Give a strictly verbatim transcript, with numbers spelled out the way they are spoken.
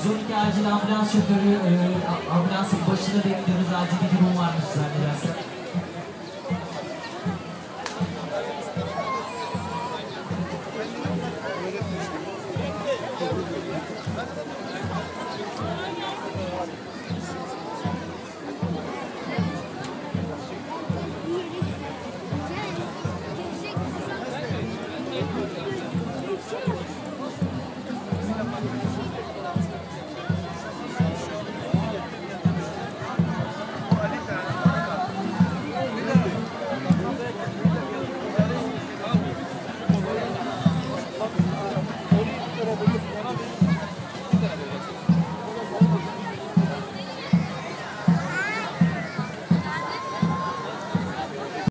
yüz on iki acil ambulans şoförü e, ambulansın başına bekliyoruz. Acil bir durum varmış zannedersem.